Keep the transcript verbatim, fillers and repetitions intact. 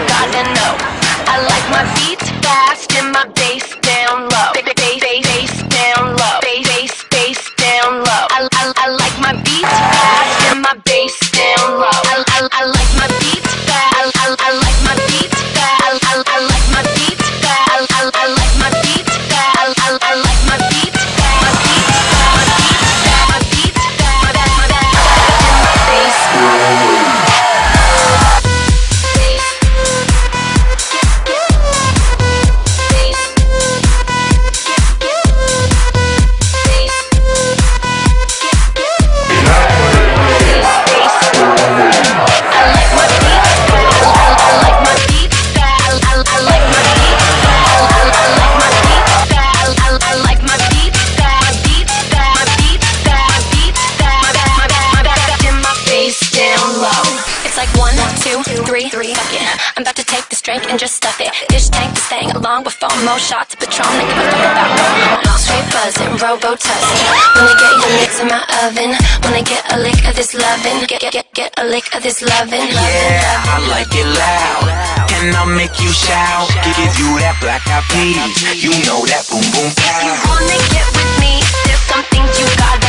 gotta know. I like my beats fast and my bass down low. Bass, bass, bass down low. Bass, bass, bass down low. I, I, I like my beats fast and my bass down low. I, I, I like my beats fast. I, I, I like my beats fast. I, I, I like my beats fast. I, I, I like my beats fast. I, I, I like my beats fast. My beats fast. My beats fast. My beats fast. My bass. I'm about to take this drink and just stuff it. Dish tank this thing along with foam. More shots of Patron, they give a fuck about no. Straight buzzing, robo-tuzzing. When they get your licks in my oven. When they get a lick of this lovin'. Get, get, get, get a lick of this lovin'. Yeah, I like it loud. Can I make you shout? Give you that black eyed peas. You know that boom boom pow. If you wanna get with me, there's some things you gotta